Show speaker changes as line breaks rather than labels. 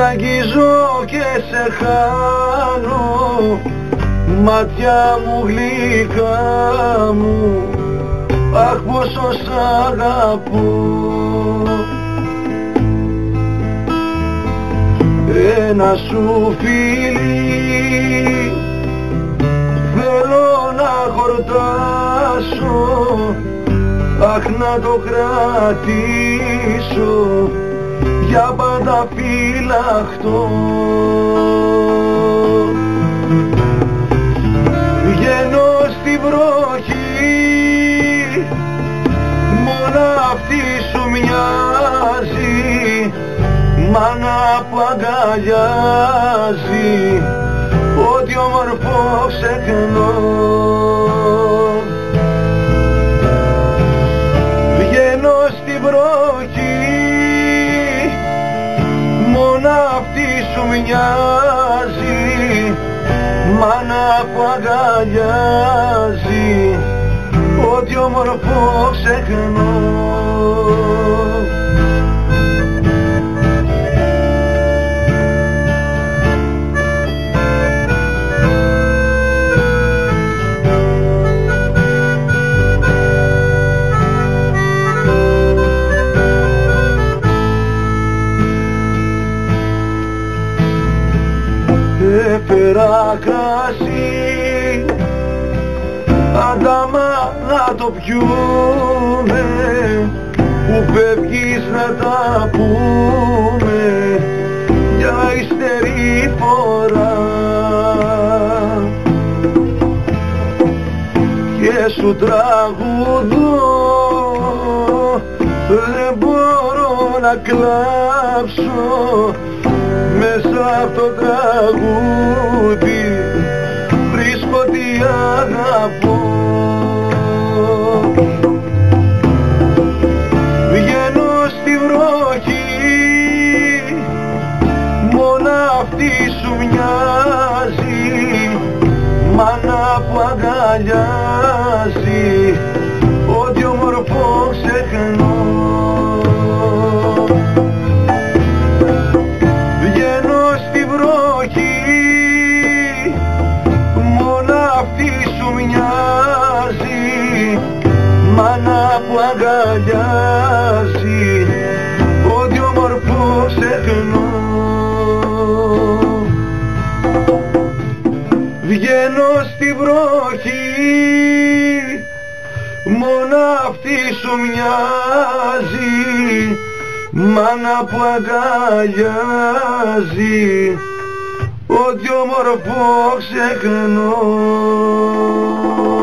αγγίζω και σε χάνω, μάτια μου γλυκά μου, αχ πόσο σ' αγαπώ. Ένα σου φίλι θέλω να χορτάσω, αχ να το κρατήσω για πάντα φυλαχτό. Βγαίνω στη βροχή, μόνο αυτή σου μοιάζει, μάνα που αγκαλιάζει ό,τι όμορφο ξεχνώ. Βγαίνω στη βροχή, μόνο αυτή σου μοιάζει, μάνα που αγκαλιάζει ό,τι όμορφο ξεχνώ. Έφερα κρασί, αντάμα να το πιούμε, που φεύγεις να τα πούμε για ύστερη φορά. Και σου τραγουδώ, δεν μπορώ να κλάψω, μέσα από το τραγούδι βρίσκω τι αγαπώ. Βγαίνω στη βροχή, μόνο αυτή σου μοιάζει, μάνα που αγκαλιάζει ό,τι όμορφο ξεχνώ. Μάνα που αγκαλιάζει ό,τι όμορφο ξεχνώ. Βγαίνω στη βροχή, μόνο αυτή σου μοιάζει, μάνα που αγκαλιάζει ό,τι όμορφο ξεχνώ.